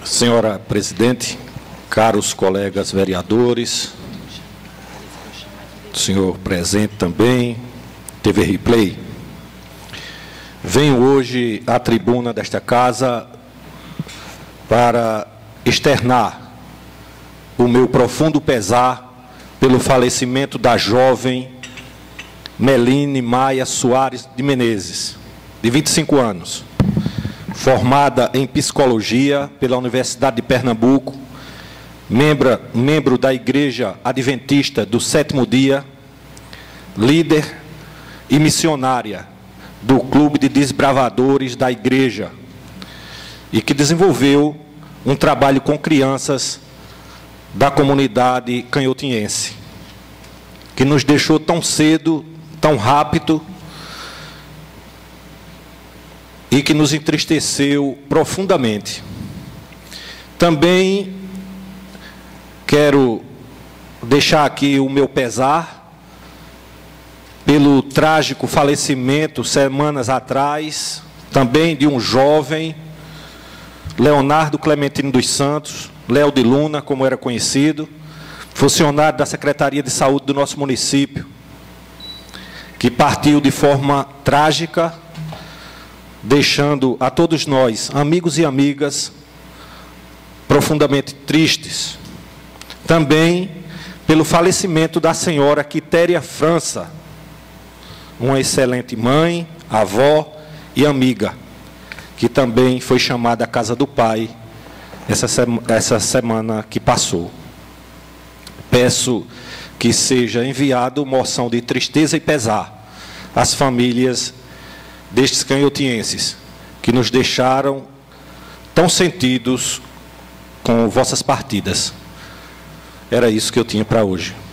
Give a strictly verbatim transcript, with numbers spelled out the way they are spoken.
Senhora presidente, caros colegas vereadores, senhor presente também, T V Replay, venho hoje à tribuna desta casa para externar o meu profundo pesar pelo falecimento da jovem Meline Maia Soares de Menezes, de vinte e cinco anos, formada em Psicologia pela Universidade de Pernambuco, membro, membro da Igreja Adventista do Sétimo Dia, líder e missionária do Clube de Desbravadores da Igreja, e que desenvolveu um trabalho com crianças da comunidade canhotinhense, que nos deixou tão cedo, tão rápido, e que nos entristeceu profundamente. Também quero deixar aqui o meu pesar pelo trágico falecimento, semanas atrás, também de um jovem, Leonardo Clementino dos Santos, Léo de Luna, como era conhecido, funcionário da Secretaria de Saúde do nosso município, que partiu de forma trágica, deixando a todos nós, amigos e amigas, profundamente tristes. Também pelo falecimento da senhora Quitéria França, uma excelente mãe, avó e amiga, que também foi chamada à casa do pai essa, sema, essa semana que passou. Peço que seja enviado moção de tristeza e pesar às famílias destes canhotienses, que nos deixaram tão sentidos com vossas partidas. Era isso que eu tinha para hoje.